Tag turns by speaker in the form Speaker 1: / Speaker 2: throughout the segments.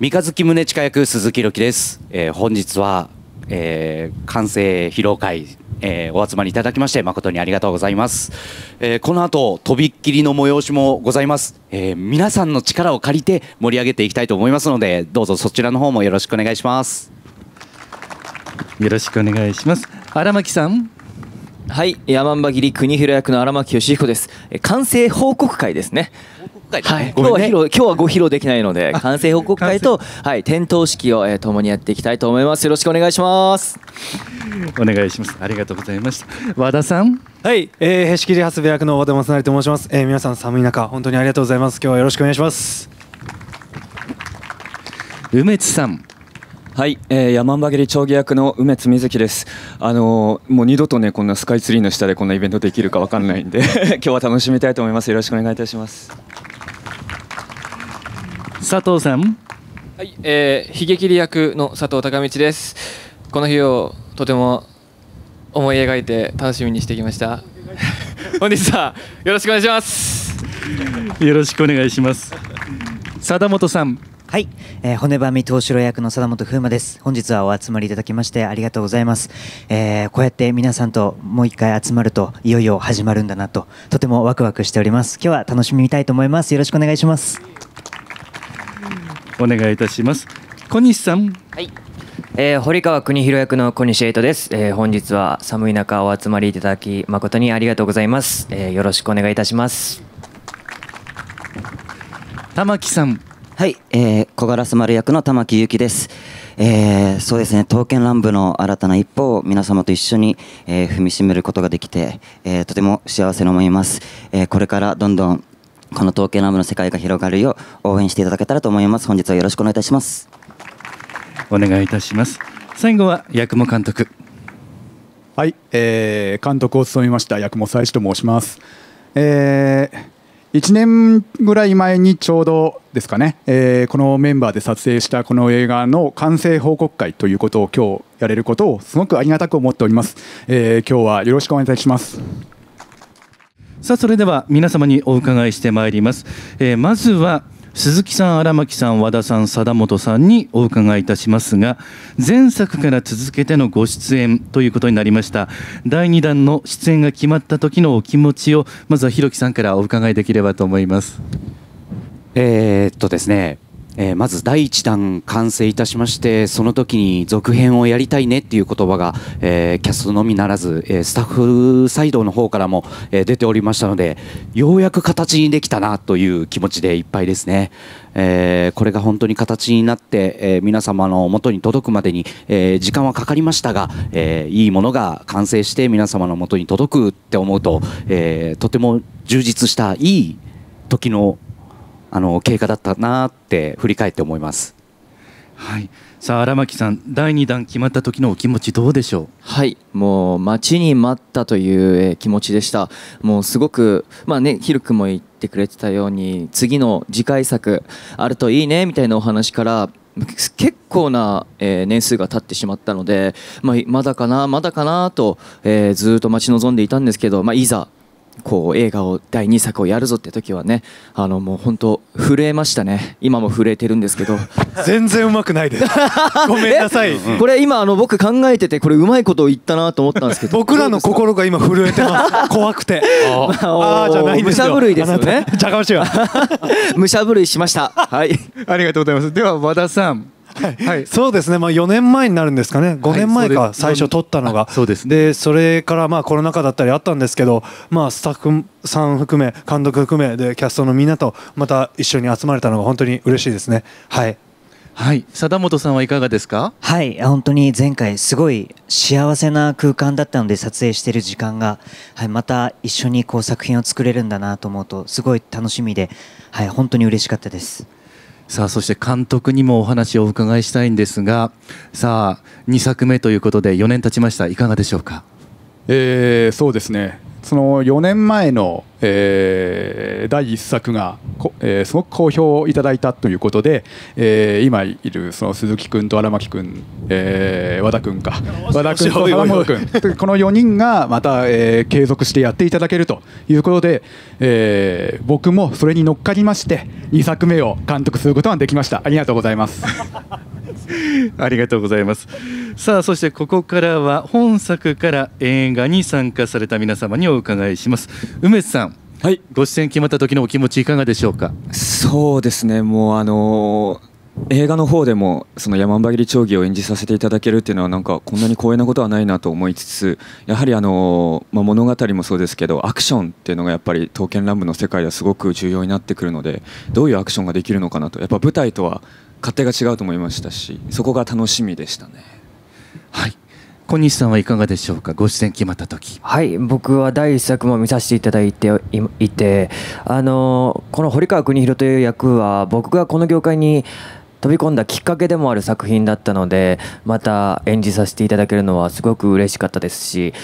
Speaker 1: 三日月宗近役鈴木宏樹です。本日は、完成披露会、お集まりいただきまして誠にありがとうございます。この後とびっきりの催しもございます。皆さんの力を借りて盛り上げていきたいと思いますので、どうぞそちらの方もよろしくお願いします。
Speaker 2: よろしくお願いします。荒牧さん。
Speaker 3: はい、山姥切国広役の荒牧義彦です。完成報告会ですね。はい、今日はご披露できないので完成報告会と、はい、点灯式を、共にやっていきたいと思います。よろしくお願いします。
Speaker 2: お願いします。ありがとうございました。和田さん。
Speaker 4: はい、へしきり初部役の和田正成と申します。皆さん寒い中本当にありがとうございます。今日はよろしくお願いします。
Speaker 2: 梅津さん。
Speaker 5: はい、山姥切町議役の梅津瑞希です。もう二度とねこんなスカイツリーの下でこんなイベントできるかわかんないんで今日は楽しみたいと思います。よろしくお願いいたします。
Speaker 2: 佐藤さん。
Speaker 6: はい、悲劇切り役の佐藤孝道です。この日をとても思い描いて楽しみにしてきました本日はよろしくお願いします。
Speaker 2: よろしくお願いします。貞本さん。
Speaker 7: はい、骨ばみ藤四郎役の貞本風磨です。本日はお集まりいただきましてありがとうございます。こうやって皆さんともう一回集まるといよいよ始まるんだなととてもワクワクしております。今日は楽しみたいと思います。よろしくお願いします。
Speaker 2: お願いいたします。小西さん。
Speaker 8: はい、堀川国広役の小西瑛斗です。本日は寒い中お集まりいただき誠にありがとうございます。よろしくお願いいたします。
Speaker 2: 玉木さん。
Speaker 9: はい、小烏丸役の玉木ゆきです。そうですね、刀剣乱舞の新たな一歩を皆様と一緒に、踏みしめることができて、とても幸せに思います。これからどんどんこの刀剣乱舞の世界が広がるよう応援していただけたらと思います。本日はよろしくお願いいたします。
Speaker 2: お願いいたします。最後は八雲監督。
Speaker 10: はい、監督を務めました八雲才志と申します。1年ぐらい前にちょうどですかね、このメンバーで撮影したこの映画の完成報告会ということを今日やれることをすごくありがたく思っております。今日はよろしくお願いいたします。
Speaker 2: さあそれでは皆様にお伺いしてまいります。まずは鈴木さん、荒牧さん、和田さん、貞本さんにお伺いいたしますが、前作から続けてのご出演ということになりました第2弾の出演が決まった時のお気持ちをまずは弘樹さんからお伺いできればと思います。
Speaker 1: ですね、まず第1弾完成いたしまして、その時に続編をやりたいねっていう言葉が、キャストのみならず、スタッフサイドの方からも、出ておりましたので、ようやく形にできたなという気持ちでいっぱいですね。これが本当に形になって、皆様の元に届くまでに、時間はかかりましたが、いいものが完成して皆様の元に届くって思うと、とても充実したいい時の経過だったなって振り返って思います。
Speaker 2: はい、さあ荒牧さん、第2弾決まった時のお気持ちどうでしょう。
Speaker 3: はい、もう待ちに待ったという気持ちでした。もうすごくヒル君も言ってくれてたように次の次回作あるといいねみたいなお話から結構な年数が経ってしまったので、まだかなまだかなとずっと待ち望んでいたんですけど、いざこう映画を第2作をやるぞって時はね、もう本当震えましたね。今も震えてるんですけど
Speaker 4: 全然うまくないですごめんなさい。
Speaker 3: これ今僕考えててこれうまいことを言ったなと思ったんですけど
Speaker 4: 僕らの心が今震えてます怖くてあじゃないですよ。
Speaker 3: 武者震いですよね。
Speaker 4: じゃかましいわ
Speaker 3: 武者震いしました。はい
Speaker 2: ありがとうございます。では和田さん。
Speaker 4: はい、そうですね、4年前になるんですかね、5年前か、最初撮ったのが、
Speaker 2: そうですね。
Speaker 4: でそれからコロナ禍だったりあったんですけど、スタッフさん含め監督含めでキャストのみんなとまた一緒に集まれたのが本当に嬉しいですね。はい
Speaker 2: はい、貞本さんはいかがですか。
Speaker 7: はい、本当に前回すごい幸せな空間だったので撮影している時間が、はい、また一緒に作品を作れるんだなと思うとすごい楽しみで、はい、本当に嬉しかったです。
Speaker 2: さあそして監督にもお話をお伺いしたいんですが、さあ2作目ということで4年経ちました。いかがでしょうか。
Speaker 10: そうですね、その4年前の、第1作がすごく好評をいただいたということで、今いるその鈴木君と荒牧君、和田君と貞本君この4人がまた、継続してやっていただけるということで、僕もそれに乗っかりまして2作目を監督することができました。ありがとうございます。
Speaker 2: ありがとうございます。さあ、そしてここからは本作から映画に参加された皆様にお伺いします。梅津さん、
Speaker 5: はい、
Speaker 2: ご出演決まった時のお気持ちいかがでしょうか。
Speaker 5: そうですね、もう映画の方でもその山姥切町議を演じさせていただけるっていうのはなんかこんなに光栄なことはないなと思いつつ、やはり物語もそうですけどアクションっていうのがやっぱり刀剣乱舞の世界ではすごく重要になってくるので、どういうアクションができるのかなと、やっぱ舞台とは勝手が違うと思いましたし、そこが楽しみでしたね。
Speaker 2: はい、小西さんはいかがでしょうか。ご出演決まった時。
Speaker 8: はい、僕は第1作も見させていただいていて、この堀川邦弘という役は僕がこの業界に飛び込んだきっかけでもある作品だったので、また演じさせていただけるのはすごく嬉しかったですし、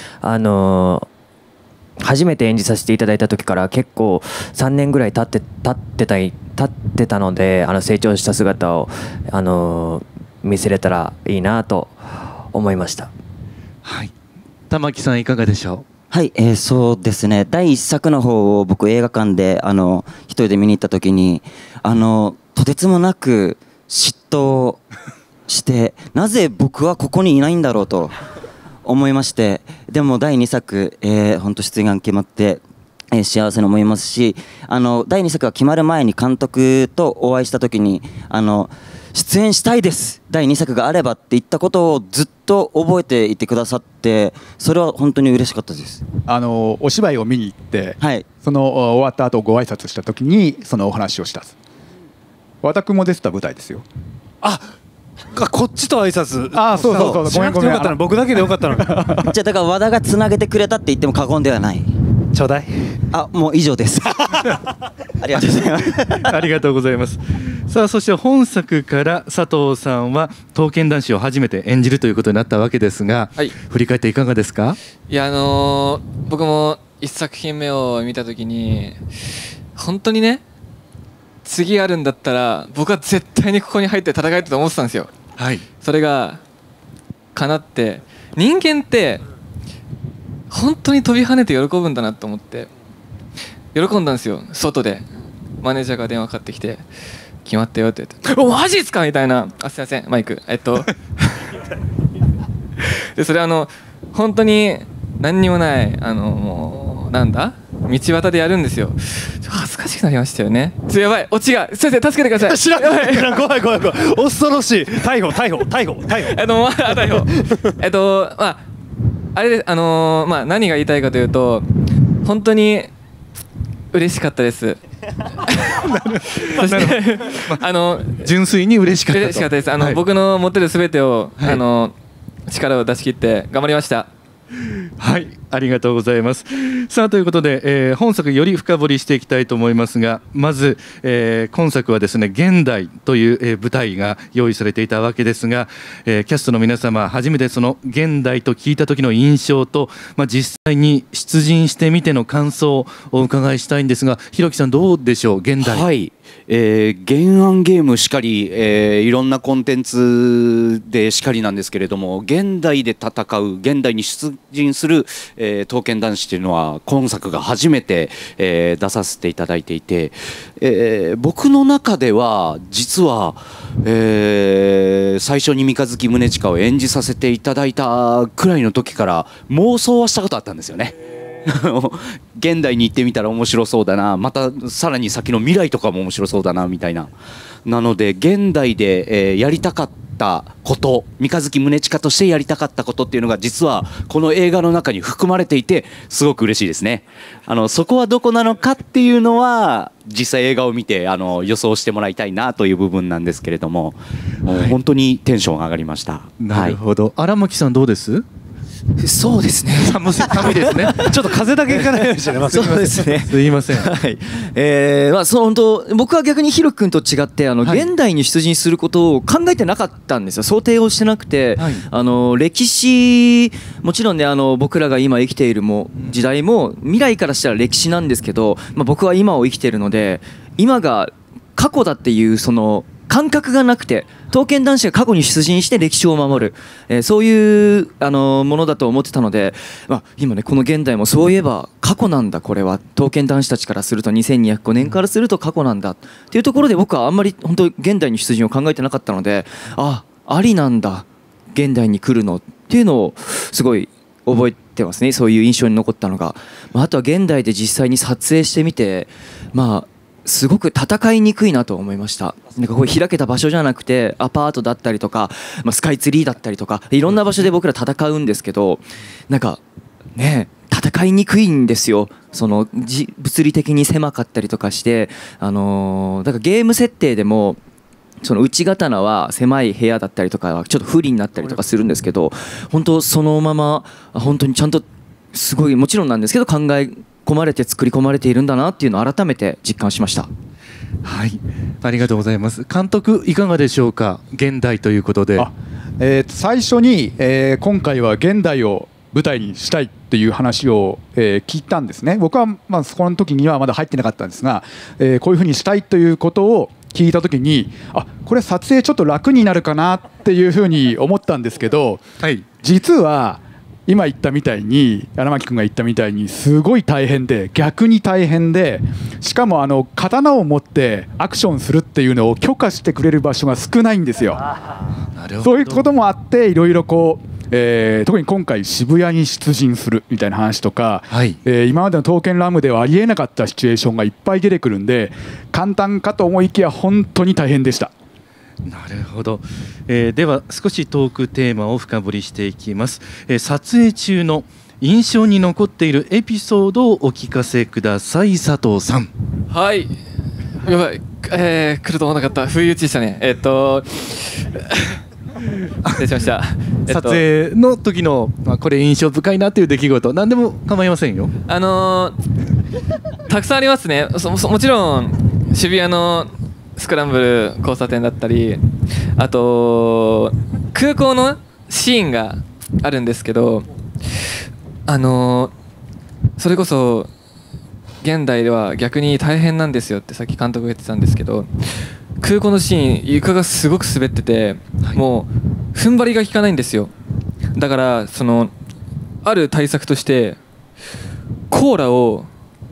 Speaker 8: 初めて演じさせていただいた時から結構3年ぐらい経ってたので、成長した姿を見せれたらいいなと思いました。
Speaker 2: はい、玉木さんいかがでしょう。
Speaker 9: はい、そうですね、第1作の方を僕映画館で一人で見に行った時にとてつもなく嫉妬してなぜ僕はここにいないんだろうと思いまして、でも第2作、本当出演が決まって、幸せに思いますし、第2作が決まる前に監督とお会いした時に出演したいです第2作があればって言ったことをずっと覚えていてくださって、それは本当に嬉しかったです。
Speaker 10: お芝居を見に行って、
Speaker 9: はい、
Speaker 10: その終わった後ご挨拶した時にそのお話をした。和田君も出てた舞台ですよ。
Speaker 4: こっちと挨拶。
Speaker 10: そう
Speaker 4: ごめんよかったの、僕だけでよかったの。
Speaker 9: じゃあだから和田がつなげてくれたって言っても過言ではない。
Speaker 4: ちょうだい。
Speaker 9: もう以上です。ありがとうございます。
Speaker 2: ありがとうございます。さあ、そして本作から佐藤さんは刀剣男子を初めて演じるということになったわけですが、
Speaker 6: はい、
Speaker 2: 振り返っていかがですか。
Speaker 6: いや僕も1作品目を見た時に本当にね、次あるんだったら僕は絶対にここに入って戦いたいと思ってたんですよ。
Speaker 2: はい、
Speaker 6: それが叶って、人間って本当に飛び跳ねて喜ぶんだなと思って喜んだんですよ。外でマネージャーが電話かかってきて「決まったよ」って言って「おマジっすか?」みたいな「すいませんマイク」でそれ本当に何にもないもうなんだ道端でやるんですよ。恥ずかしくなりましたよね。やばい、オチが、先生助けてください。
Speaker 4: 知らない。怖い恐ろしい。逮捕あれで何が言いたいかというと、本当に嬉しかったです。そして
Speaker 2: 純粋に嬉しかったと。
Speaker 6: 嬉しかったです。僕の持ってるすべてを力を出し切って頑張りました。
Speaker 2: はい、ありがとうございます。さあということで、本作より深掘りしていきたいと思いますが、まず、今作はですね現代という、舞台が用意されていたわけですが、キャストの皆様初めてその現代と聞いた時の印象と、実際に出陣してみての感想をお伺いしたいんですが、ひろきさんどうでしょう。現代。
Speaker 1: はい、原案ゲームしかり、いろんなコンテンツでしかりなんですけれども、現代で戦う現代に出陣する、刀剣男子というのは今作が初めて、出させていただいていて、僕の中では実は、最初に三日月宗近を演じさせていただいたくらいの時から妄想はしたことあったんですよね。現代に行ってみたら面白そうだな、またさらに先の未来とかも面白そうだなみたいな。なので現代で、やりたかったこと、三日月宗近としてやりたかったことっていうのが実はこの映画の中に含まれていて、すごく嬉しいですね。そこはどこなのかっていうのは実際映画を見て予想してもらいたいなという部分なんですけれども、本当にテンション上がりました。
Speaker 2: なるほど。荒牧さんどうです？
Speaker 3: そうですね。
Speaker 2: 寒いですね。
Speaker 4: ちょっと風だけいかないようにしてます。
Speaker 3: そうですね。
Speaker 2: すいません。
Speaker 3: はい。そう本当僕は逆にひろき君と違って現代に出陣することを考えてなかったんですよ。想定をしてなくて、歴史もちろんね僕らが今生きている時代も未来からしたら歴史なんですけど、僕は今を生きているので今が過去だっていうその感覚がなくて、刀剣男子が過去に出陣して歴史を守る、そういうものだと思ってたので、今ねこの現代もそういえば過去なんだ、これは刀剣男子たちからすると2205年からすると過去なんだっていうところで、僕はあんまり本当現代に出陣を考えてなかったので、ありなんだ現代に来るのっていうのをすごい覚えてますね。そういう印象に残ったのが、あとは現代で実際に撮影してみて、すごく戦いにくいなと思いました。なんかこう開けた場所じゃなくてアパートだったりとか、スカイツリーだったりとかいろんな場所で僕ら戦うんですけど、なんかね戦いにくいんですよ。その物理的に狭かったりとかして、だからゲーム設定でもその内刀は狭い部屋だったりとかちょっと不利になったりとかするんですけど、本当そのまま本当にちゃんとすごいもちろんなんですけど考え込まれて作り込まれているんだなっていうのを改めて実感しました。
Speaker 2: はい、ありがとうございます。監督いかがでしょうか。現代ということで、
Speaker 10: 最初に、今回は現代を舞台にしたいっていう話を、聞いたんですね。僕は、そこの時にはまだ入ってなかったんですが、こういうふうにしたいということを聞いた時に、これ撮影ちょっと楽になるかなっていうふうに思ったんですけど、実は今言ったみたいに荒牧君が言ったみたいにすごい大変で、逆に大変で、しかも刀を持ってアクションするっていうのを許可してくれる場所が少ないんですよ。そういうこともあっていろいろこう、特に今回渋谷に出陣するみたいな話とか、今までの刀剣乱舞ではありえなかったシチュエーションがいっぱい出てくるんで、簡単かと思いきや本当に大変でした。
Speaker 2: なるほど、では少しトークテーマを深掘りしていきます。撮影中の印象に残っているエピソードをお聞かせください。佐藤さん。
Speaker 6: はい、やばい、来ると思わなかった。不意打ちでしたね。失礼しました。
Speaker 2: 撮影の時の、これ印象深いなという出来事、何でも構いませんよ。
Speaker 6: たくさんありますね。もちろん渋谷のスクランブル交差点だったり、あと空港のシーンがあるんですけど、それこそ現代では逆に大変なんですよってさっき監督が言ってたんですけど、空港のシーン床がすごく滑ってて、もう踏ん張りが効かないんですよ。だからある対策としてコーラを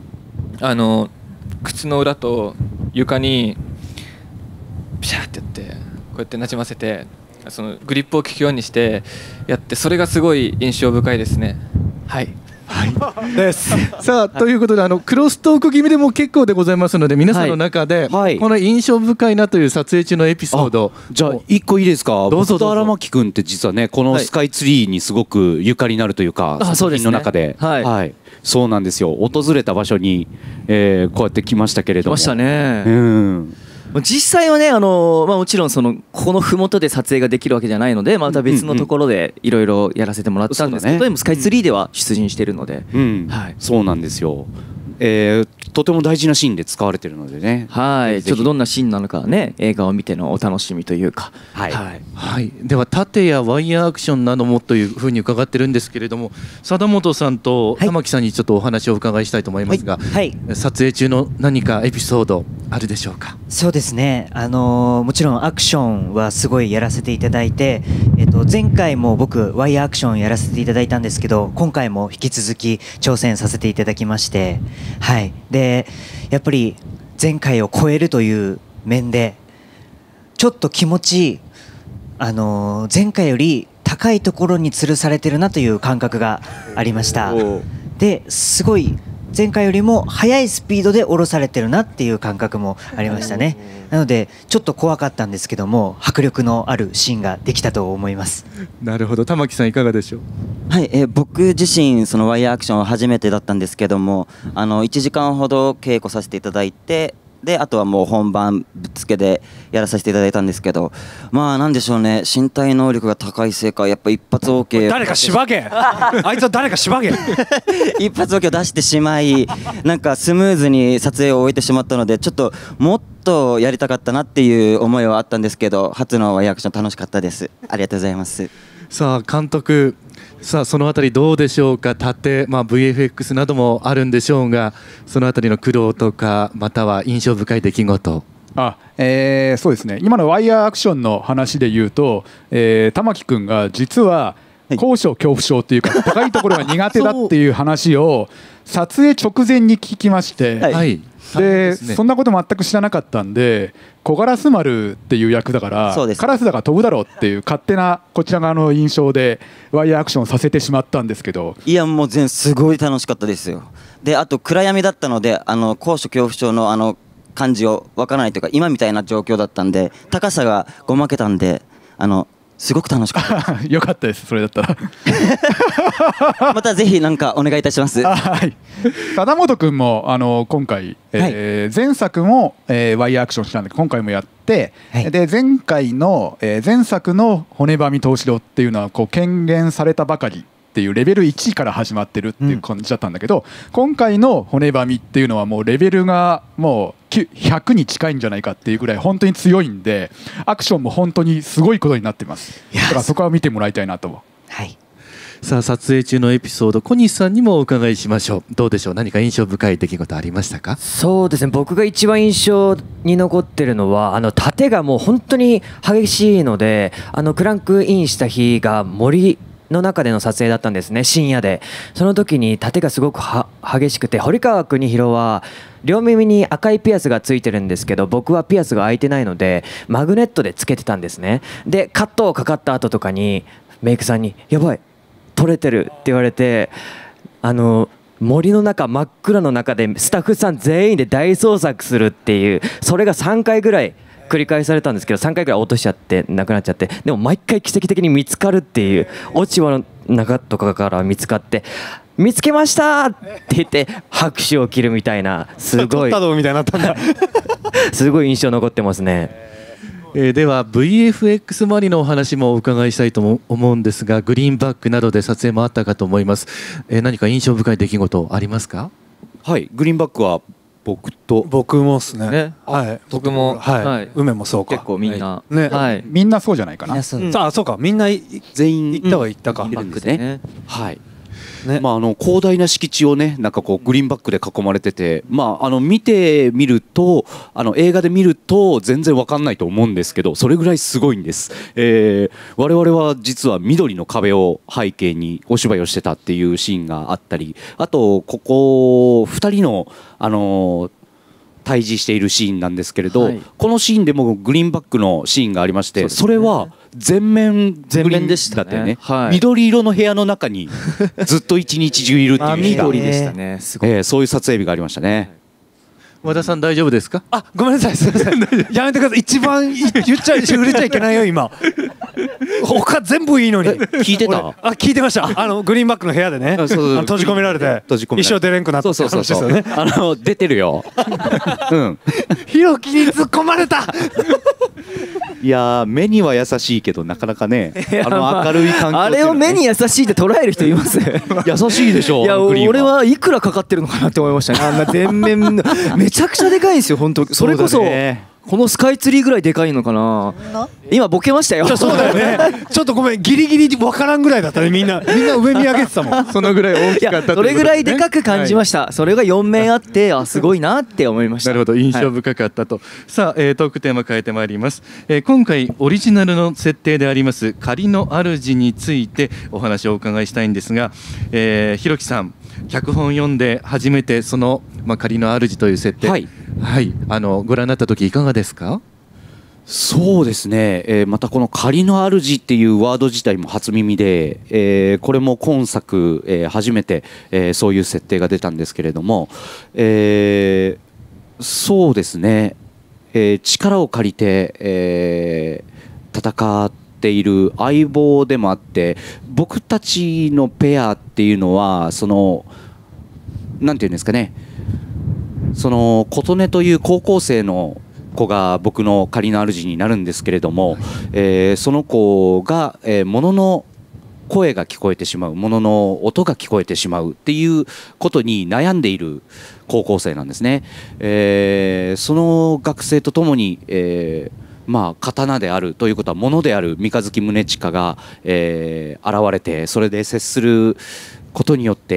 Speaker 6: 靴の裏と床にピシャーってやって、こうやってなじませて、そのグリップを効くようにしてやって、それがすごい印象深いですね。はい
Speaker 2: ですさあ、ということでクロストーク気味でも結構でございますので、皆さんの中で、この印象深いなという撮影中のエピソード、
Speaker 1: じゃあ一個いいですか。
Speaker 2: どうぞどうぞ。
Speaker 1: 僕と荒牧君って実はね、このスカイツリーにすごくゆかりになるというか、作品の中で、そうなんですよ。訪れた場所に、こうやって来ましたけれども。
Speaker 3: 来ましたね。実際はね、もちろんこの麓で撮影ができるわけじゃないので、また別のところでいろいろやらせてもらったんですけど、でもスカイツリーでは出陣しているので、
Speaker 1: そうなんですよ。とても大事なシーンで使われているのでね。
Speaker 3: ちょっとどんなシーンなのかね、映画を見てのお楽しみというか。
Speaker 2: では盾やワイヤーアクションなどもというふうに伺ってるんですけれども、貞本さんと玉木さんにちょっとお話をお伺いしたいと思いますが、撮影中の何かエピソードあるでしょうか。
Speaker 7: そうですね、もちろんアクションはすごいやらせていただいて、前回も僕ワイヤーアクションやらせていただいたんですけど、今回も引き続き挑戦させていただきまして、でやっぱり前回を超えるという面でちょっと気持ち前回より高いところに吊るされてるなという感覚がありました。ですごい前回よりも速いスピードで下ろされてるなっていう感覚もありましたね。なのでちょっと怖かったんですけども、迫力のあるシーンができたと思います。
Speaker 2: なるほど。玉木さんいかがでしょう。
Speaker 9: 僕自身そのワイヤーアクションは初めてだったんですけども、1時間ほど稽古させていただいて、であとはもう本番ぶっつけでやらさせていただいたんですけど、なんでしょうね、身体能力が高いせいかやっぱ一発 OK、
Speaker 4: 誰かしばけあいつは誰かしばけ
Speaker 9: 一発 OK を出してしまい、なんかスムーズに撮影を終えてしまったので、ちょっともっとやりたかったなっていう思いはあったんですけど、初のワイヤーアクション楽しかったです。ありがとうございます。
Speaker 2: さあ監督、 さあそのあたりどうでしょうか。盾、VFX などもあるんでしょうが、そのあたりの苦労とかまたは印象深い出来事。
Speaker 10: そうですね、今のワイヤーアクションの話で言うと、玉木君が実は高所恐怖症っていうか高いところが苦手だっていう話を撮影直前に聞きまして、でそんなこと全く知らなかったんで、小ガラス丸っていう役だからカラスだから飛ぶだろうっていう勝手なこちら側の印象でワイヤーアクションさせてしまったんですけど、
Speaker 9: いやもうすごい楽しかったですよ。であと暗闇だったので高所恐怖症の感じをわからないというか、今みたいな状況だったんで高さがごまけたんですごく楽しかったです。
Speaker 10: よかったです、それだったら
Speaker 9: またぜひなんかお願いいたします。
Speaker 10: 貞本君も今回、前作も、ワイヤーアクションしたんで今回もやって、で前回の、前作の骨ばみ藤代っていうのは権限されたばかりっていうレベル1から始まってるっていう感じだったんだけど、今回の骨ばみっていうのはもうレベルがもう100に近いんじゃないかっていうぐらい本当に強いんで、アクションも本当にすごいことになってます。だからそこは見てもらいたいなと。
Speaker 2: さあ撮影中のエピソード、小西さんにもお伺いしましょう。どうでしょう、何か印象深い出来事ありましたか？
Speaker 8: そうですね、僕が一番印象に残ってるのは盾がもう本当に激しいので、クランクインした日が森の中での撮影だったんですね、深夜で。その時に盾がすごく激しくて、堀川邦弘は両耳に赤いピアスがついてるんですけど、僕はピアスが開いてないのでマグネットでつけてたんですね。でカットをかかった後とかにメイクさんに「やばい取れてる」って言われて、森の中真っ暗の中でスタッフさん全員で大捜索するっていう、それが3回ぐらい繰り返されたんですけど、3回ぐらい落としちゃってなくなっちゃって、でも毎回奇跡的に見つかるっていう、落ち葉の中とかから見つかって「見つけました!」って言って拍手を切るみたいな、すごい
Speaker 4: みたいになったんだ
Speaker 8: すごい印象残ってますね。
Speaker 2: では VFX 周りのお話もお伺いしたいと思うんですが、グリーンバックなどで撮影もあったかと思います。何か印象深い出来事ありますか？
Speaker 1: はい、グリーンバックは
Speaker 4: 僕もですね。
Speaker 6: 僕も、
Speaker 4: 梅もそうか。
Speaker 3: 結構みんな、
Speaker 10: みんなそうじゃないかな。
Speaker 4: そうか、みんな
Speaker 1: 全員
Speaker 4: 行ったは行ったか。
Speaker 1: いるんですね。はい。広大な敷地をね、なんかこうグリーンバックで囲まれてて、見てみると映画で見ると全然わかんないと思うんですけど、それぐらいすごいんです。我々は実は緑の壁を背景にお芝居をしてたっていうシーンがあったり、あとここ2人の対峙しているシーンなんですけれど、このシーンでもグリーンバックのシーンがありまして、それは全面グリーンでしたね。緑色の部屋の中にずっと一日中いるっていう
Speaker 3: 緑でしたね。
Speaker 1: そういう撮影日がありましたね。
Speaker 2: 和田さん大丈夫ですか？
Speaker 4: ごめんなさい、すみませんやめてください。一番言っちゃ売れちゃいけないよ今。他全部いいのに。
Speaker 1: 聞いてた？
Speaker 4: 聞いてました。グリーンバックの部屋でね、閉じ込められて一生出れんくなったって話ですよね。
Speaker 1: 出てるよ。
Speaker 4: ひろきに突っ込まれた。
Speaker 1: いや目には優しいけどなかなかね、明るい環境、
Speaker 3: あれを目に優しいって捉える人います？
Speaker 1: 優しいでしょ。
Speaker 3: いや俺はいくらかかってるのかなって思いましたね。あんな全面めちゃくちゃでかいんですよ本当。それこそこのスカイツリーぐらいでかいのかな。今ボケましたよ。
Speaker 4: そうだよね。ちょっとごめん、ギリギリ分からんぐらいだったね。みんな上見上げてたもん。
Speaker 2: そのぐらい大きかった。
Speaker 3: それぐらいでかく感じました。それが4面あって、すごいなって思いました。
Speaker 2: なるほど、印象深かったと。さあ、トークテーマ変えてまいります。今回オリジナルの設定であります仮の主についてお話をお伺いしたいんですが、ひろきさん、脚本読んで初めてその仮の主という設定、ご覧になった時いかがですか？
Speaker 1: そうですね、またこの仮の主っていうワード自体も初耳で、これも今作、初めて、そういう設定が出たんですけれども、そうですね、力を借りて、戦っている相棒でもあって、僕たちのペアっていうのはなんていうんですかね、琴音という高校生の子が僕の仮の主になるんですけれども、その子が、物の声が聞こえてしまう、物の音が聞こえてしまうっていうことに悩んでいる高校生なんですね。その学生とともに、 刀であるということは物である三日月宗近が、現れて、それで接することによって、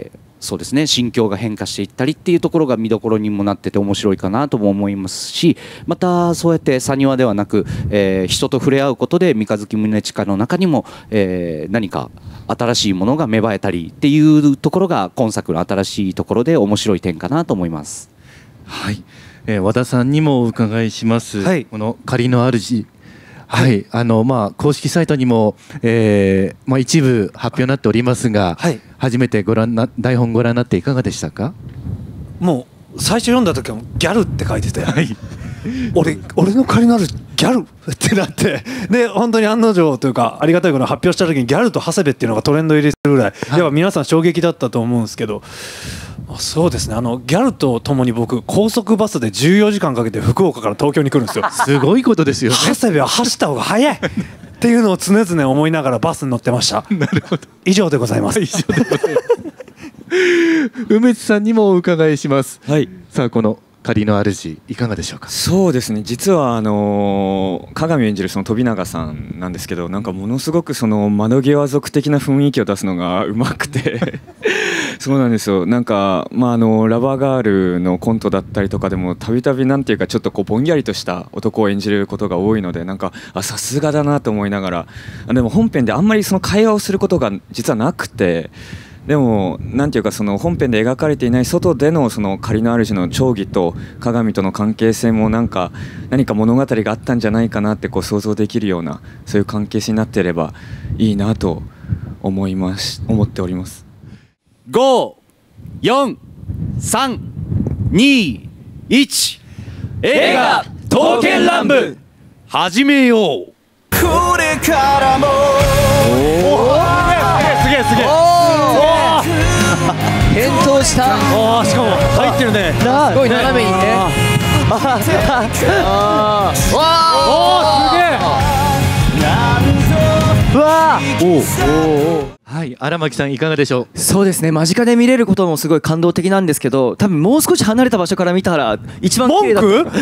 Speaker 1: そうですね、心境が変化していったりっていうところが見どころにもなってて面白いかなとも思いますし、またそうやって埴輪ではなく、人と触れ合うことで三日月宗近の中にも、何か新しいものが芽生えたりっていうところが今作の新しいところで面白い点かなと思います。
Speaker 2: はい、和田さんにもお伺いします、はい、この仮の主、はい、公式サイトにも、一部発表になっておりますが、はい、初めて台本ご覧になっていかがでしたか？
Speaker 4: もう最初読んだ時はギャルって書いてて、はい、俺の仮の主ギャルってなって、で本当に案の定というかありがたいことに発表した時にギャルと長谷部っていうのがトレンド入りするぐらい、やっぱ皆さん衝撃だったと思うんですけど、そうですね、ギャルとともに僕高速バスで14時間かけて福岡から東京に来るんですよ。
Speaker 2: すごいことですよね。
Speaker 4: 長谷部は走った方が早いっていうのを常々思いながらバスに乗ってました。
Speaker 2: なるほど。
Speaker 4: 以上でございます。
Speaker 2: 以上でございます梅津さんにもお伺いします。はい。さあこの仮の主いかがでしょうか？
Speaker 5: そうですね、実は鏡を演じるその飛永さんなんですけど、なんかものすごくその窓際族的な雰囲気を出すのがうまくてそうなんですよ。なんか、ラバーガールのコントだったりとかでもたびたびなんていうかちょっとこうぼんやりとした男を演じることが多いので、なんかさすがだなと思いながら、でも本編であんまりその会話をすることが実はなくて、でもなんていうかその本編で描かれていない外でのその仮の主の長義と鏡との関係性も何か物語があったんじゃないかなってこう想像できるような、そういう関係性になっていればいいなと思っております。
Speaker 1: 5、4、3、2、1、映画刀剣乱舞始めよう。これからも
Speaker 4: すげえ
Speaker 3: 転倒した。
Speaker 4: しかも入ってるね。
Speaker 3: すごい斜めにね。すげえ。
Speaker 2: はい、荒牧さんいかがでしょう？
Speaker 3: そうですね、間近で見れることもすごい感動的なんですけど、多分もう少し離れた場所から見たら一番綺麗だった。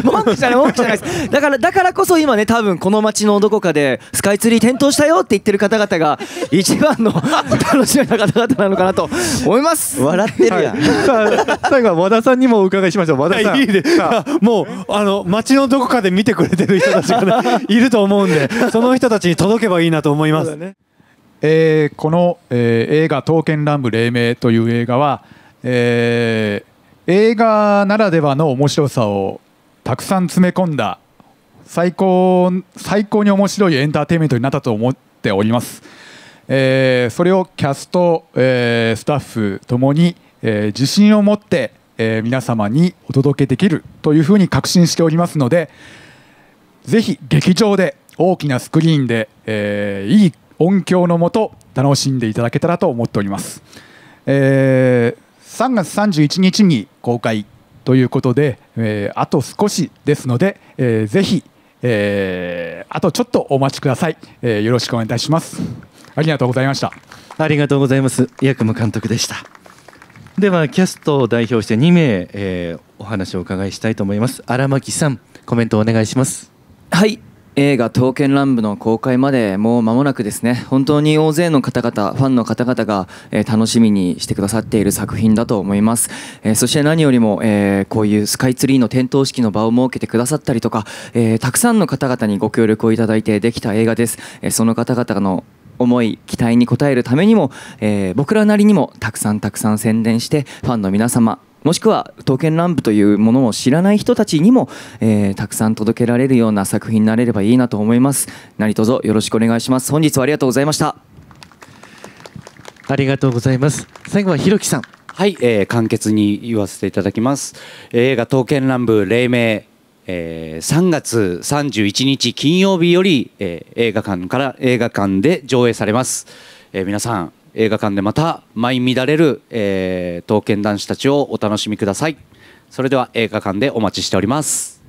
Speaker 3: 文句じゃないです。だからこそ今ね、多分この街のどこかでスカイツリー点灯したよって言ってる方々が一番の楽しみな方々なのかなと思います。
Speaker 9: 笑ってるやん、
Speaker 2: 最後は和田さんにもお伺いしましょう。和田さん、
Speaker 4: いいですか？もう街のどこかで見てくれてる人たちが、ね、いると思うんで、その人たちに届けばいいなと思います。
Speaker 10: この、映画「刀剣乱舞黎明」という映画は、映画ならではの面白さをたくさん詰め込んだ最高に面白いエンターテインメントになったと思っております。それをキャスト、スタッフともに、自信を持って、皆様にお届けできるというふうに確信しておりますので、ぜひ劇場で大きなスクリーンで、いい音響のもと楽しんでいただけたらと思っております。3月31日に公開ということで、あと少しですので、ぜひ、あとちょっとお待ちください。よろしくお願いいたします。ありがとうございました。
Speaker 2: ありがとうございます。八雲監督でした。ではキャストを代表して2名、お話をお伺いしたいと思います。荒牧さん、コメントをお願いします。
Speaker 3: はい、映画「刀剣乱舞」の公開までもう間もなくですね。本当に大勢の方々、ファンの方々が、楽しみにしてくださっている作品だと思います。そして何よりも、こういうスカイツリーの点灯式の場を設けてくださったりとか、たくさんの方々にご協力をいただいてできた映画です。その方々の思い期待に応えるためにも、僕らなりにもたくさん宣伝してファンの皆様、もしくは刀剣乱舞というものを知らない人たちにも、たくさん届けられるような作品になれればいいなと思います。何卒よろしくお願いします。本日はありがとうございました。
Speaker 2: ありがとうございます。最後はひろきさん。
Speaker 1: はい、簡潔に言わせていただきます。映画刀剣乱舞黎明、3月31日金曜日より、映画館で上映されます。皆さん映画館でまた舞い乱れる、刀剣男子たちをお楽しみください。それでは映画館でお待ちしております。